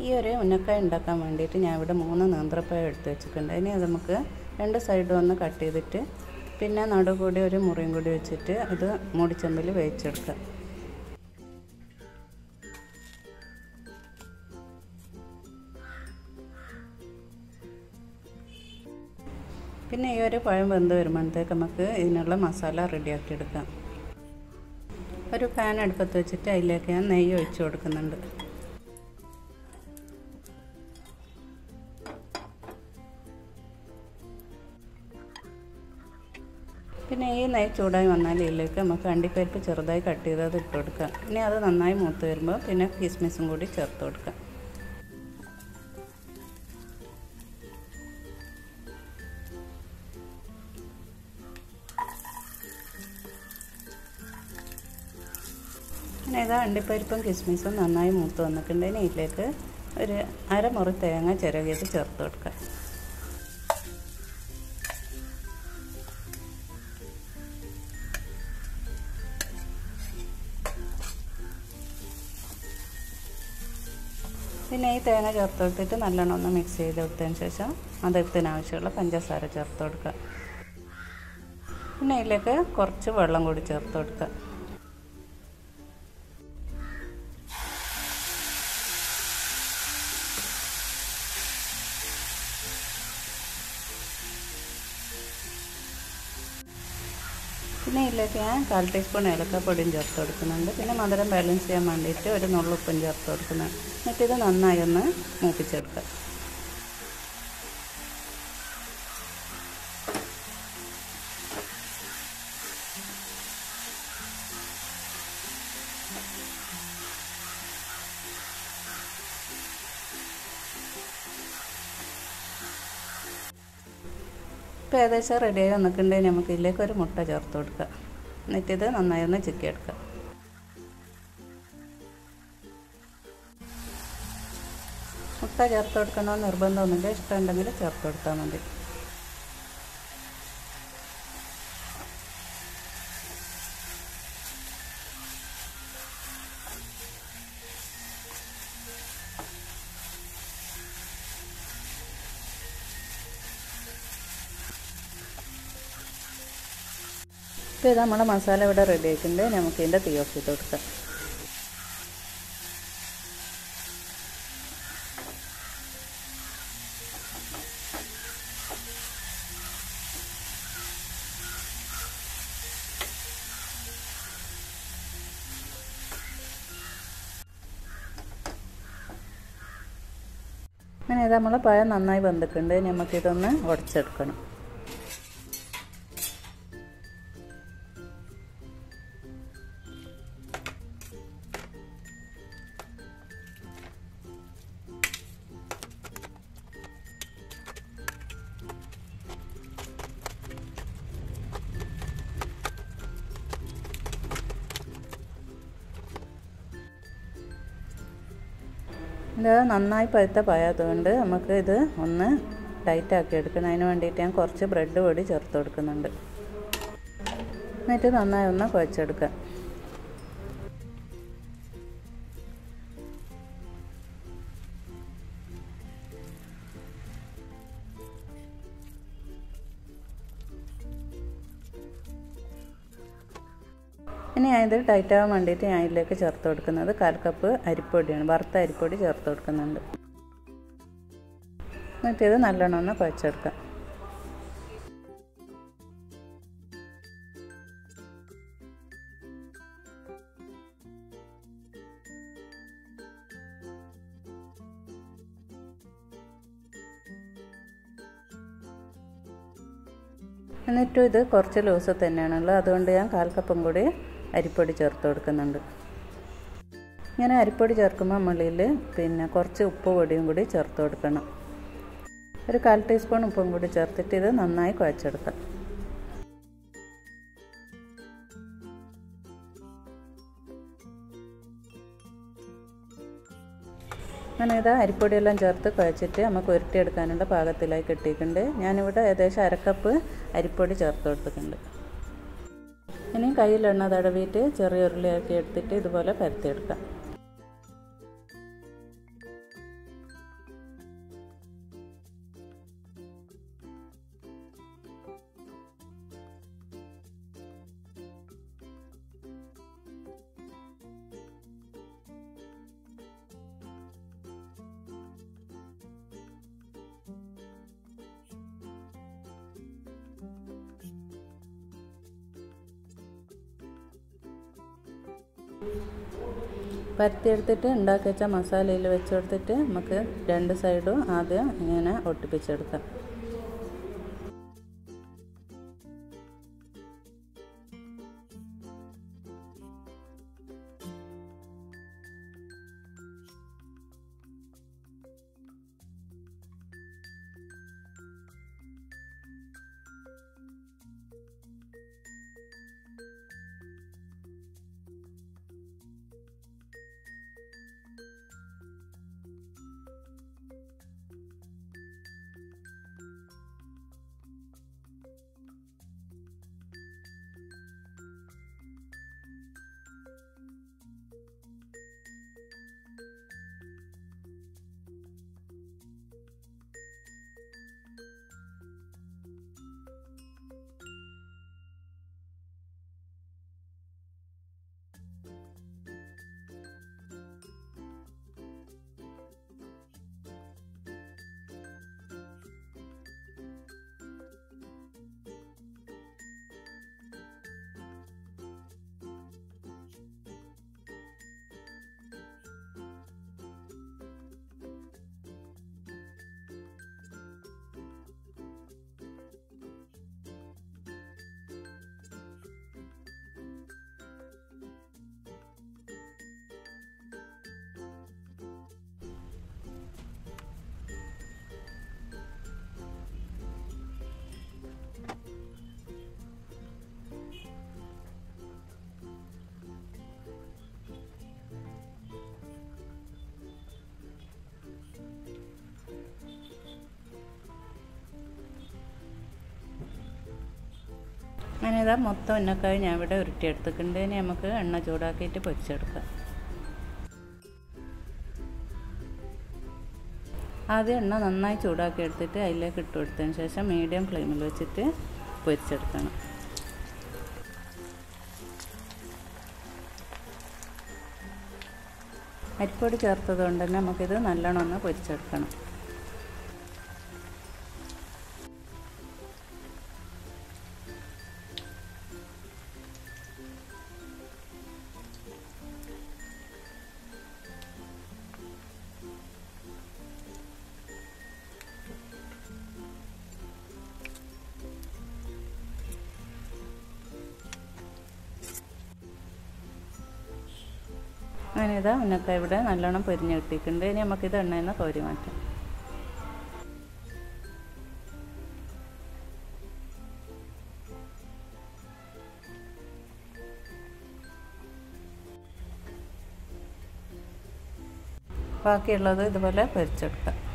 ഈ ഒരു ഉന്നക്കായ ഉണ്ടാക്കാൻ വേണ്ടിയിട്ട് ഞാൻ ഇവിടെ 3 നേന്ത്രപ്പഴം എടുത്ത് വെച്ചിട്ടുണ്ട്. ഇനി അത് നമുക്ക് 2 സൈഡും ഒന്ന് കട്ട് ചെയ്തിട്ട് പിന്നെ നടുകൂടി ഒരു മുറിയും കൂടി വെച്ചിട്ട് അത് മൂടിച്ചെമ്പിൽ വേവിച്ചെടുക്കുക. പിന്നെ ഈ ഒരു പഴം വെന്ത് വരുമ്പോഴത്തേക്ക് നമുക്ക് ഇതിനുള്ള മസാല റെഡിയാക്കി എടുക്കാം. ഒരു പാൻ അടുപ്പത്ത് വെച്ചിട്ട് അതിലേക്ക് ഞാൻ നെയ്യ് ഒഴിച്ച് കൊടുക്കുന്നുണ്ട്. പിന്നെ ഈ നെയ്യ് ചൂടായി വന്നാൽ ഇതിലേക്ക് നമുക്ക് അണ്ടിപ്പരിപ്പ് ചെറുതായി കട്ട് ചെയ്തത് ഇട്ട് കൊടുക്കാം. ഇനി അത് നന്നായി മൂത്ത് വരുമ്പോൾ പിന്നെ കിസ്മിസും കൂടി ചേർത്ത് കൊടുക്കാം. പിന്നെ ഇതാ അണ്ടിപ്പരിപ്പും കിസ്മിസും നന്നായി മൂത്ത് വന്നിട്ടുണ്ടെങ്കിൽ ഇതിലേക്ക് ഒരു അരമുറി തേങ്ങ ചിരകിയത് ചേർത്ത് കൊടുക്കാം. പിന്നെ ഈ തേങ്ങ ചേർത്ത് കൊടുത്തിട്ട് നല്ലോണം ഒന്ന് മിക്സ് ചെയ്ത് കൊടുത്തതിന് ശേഷം മധുരത്തിനാവശ്യമുള്ള പഞ്ചസാര ചേർത്ത് കൊടുക്കുക. പിന്നെ ഇതിലേക്ക് കുറച്ച് വെള്ളം കൂടി ചേർത്ത് കൊടുക്കുക. പിന്നെ ഇതിലേക്ക് ഞാൻ 1/4 ടീസ്പൂൺ ഏലക്കപ്പൊടിയും ചേർത്ത് കൊടുക്കുന്നുണ്ട്. പിന്നെ മധുരം ബാലൻസ് ചെയ്യാൻ വേണ്ടിയിട്ട് ഒരു നുള്ളുപ്പും ചേർത്ത് കൊടുക്കുന്നുണ്ട്. എന്നിട്ട് ഇത് നന്നായി ഒന്ന് മൂപ്പിച്ചെടുക്കുക. ഇപ്പോൾ ഏകദേശം റെഡിയായി വന്നിട്ടുണ്ടെങ്കിൽ നമുക്ക് ഇതിലേക്ക് ഒരു മുട്ട ചേർത്ത് കൊടുക്കുക. എന്നിട്ടിത് നന്നായി ഒന്ന് ചിക്കിയെടുക്കുക. മുട്ട ചേർത്ത് കൊടുക്കണമെന്ന് നിർബന്ധമൊന്നുമില്ല, ഇഷ്ടമുണ്ടെങ്കിൽ ചേർത്ത് കൊടുത്താൽ മതി. ഇപ്പോൾ ഇത് നമ്മുടെ മസാല ഇവിടെ റെഡി ആയിട്ടുണ്ട്. നമുക്ക് ഇതിൻ്റെ തീ ഓഫ് ചെയ്ത് കൊടുക്കാം. അങ്ങനെ ഇത് നമ്മൾ പഴം നന്നായി വെന്തിട്ടുണ്ട്. നമുക്കിതൊന്ന് ഉടച്ചെടുക്കണം. ഇത് നന്നായി പഴുത്ത പഴമായതുകൊണ്ട് നമുക്ക് ഇത് ഒന്ന് ടൈറ്റാക്കി എടുക്കണം. അതിന് വേണ്ടിയിട്ട് ഞാൻ കുറച്ച് ബ്രെഡ് പൊടി ചേർത്ത് കൊടുക്കുന്നുണ്ട്. എന്നിട്ട് നന്നായി ഒന്ന് കുഴച്ചെടുക്കുക. ഇനി ഞാനിത് ടൈറ്റാകാൻ വേണ്ടിയിട്ട് ഞാൻ ഇതിലേക്ക് ചേർത്ത് കൊടുക്കുന്നത് 1/4 കപ്പ് അരിപ്പൊടിയാണ്. വറുത്ത അരിപ്പൊടി ചേർത്ത് കൊടുക്കുന്നുണ്ട്. എന്നിട്ട് ഇത് നല്ലോണം ഒന്ന് കുഴച്ചെടുക്കാം. എന്നിട്ടും ഇത് കുറച്ച് ലൂസ് തന്നെയാണുള്ളത്. അതുകൊണ്ട് ഞാൻ 1/4 കപ്പും കൂടി അരിപ്പൊടി ചേർത്ത് കൊടുക്കുന്നുണ്ട്. ഇങ്ങനെ അരിപ്പൊടി ചേർക്കുമ്പോൾ നമ്മളിൽ പിന്നെ കുറച്ച് ഉപ്പ് പൊടിയും കൂടി ചേർത്ത് കൊടുക്കണം. ഒരു 1/4 ടീസ്പൂൺ ഉപ്പും കൂടി ചേർത്തിട്ട് ഇത് നന്നായി കുഴച്ചെടുക്കാം. അങ്ങനെ ഇതാ അരിപ്പൊടിയെല്ലാം ചേർത്ത് കുഴച്ചിട്ട് നമുക്ക് ഉരുട്ടിയെടുക്കാനുള്ള പാകത്തിലായി കിട്ടിയിട്ടുണ്ട്. ഞാനിവിടെ ഏകദേശം 1/2 കപ്പ് അരിപ്പൊടി ചേർത്ത് കൊടുത്തിട്ടുണ്ട്. ഇനി കയ്യിൽ എണ്ണ തടവിയിട്ട് ചെറിയ ഉരുളിയാക്കി എടുത്തിട്ട് ഇതുപോലെ പരത്തിയെടുക്കാം. പരത്തിയെടുത്തിട്ട് ഉണ്ടാക്കി വെച്ച മസാലയിൽ വെച്ച് കൊടുത്തിട്ട് നമുക്ക് രണ്ട് സൈഡും ആദ്യം ഇങ്ങനെ ഒട്ടിപ്പിച്ചെടുക്കാം. അങ്ങനെ ഇതാ മൊത്തം ഉന്നക്കായ ഞാൻ ഇവിടെ ഉരുട്ടിയെടുത്തിട്ടുണ്ട്. ഇനി നമുക്ക് എണ്ണ ചൂടാക്കിയിട്ട് പൊരിച്ചെടുക്കാം. ആദ്യം എണ്ണ നന്നായി ചൂടാക്കി എടുത്തിട്ട് അതിലേക്ക് ഇട്ട് കൊടുത്തതിന് ശേഷം മീഡിയം ഫ്ലെയിമിൽ വെച്ചിട്ട് പൊരിച്ചെടുക്കണം. അരിപ്പൊടി ചേർത്തത് കൊണ്ട് തന്നെ നമുക്കിത് നല്ലോണം ഒന്ന് പൊരിച്ചെടുക്കണം. അങ്ങനെ ഇതാ ഉന്നക്കായ ഇവിടെ നല്ലോണം പൊരിഞ്ഞ് കിട്ടിയിട്ടുണ്ട്. ഇനി നമുക്കിത് എണ്ണയിൽ നിന്ന് കോരി മാറ്റാം. ബാക്കിയുള്ളത് ഇതുപോലെ പൊരിച്ചെടുക്കാം.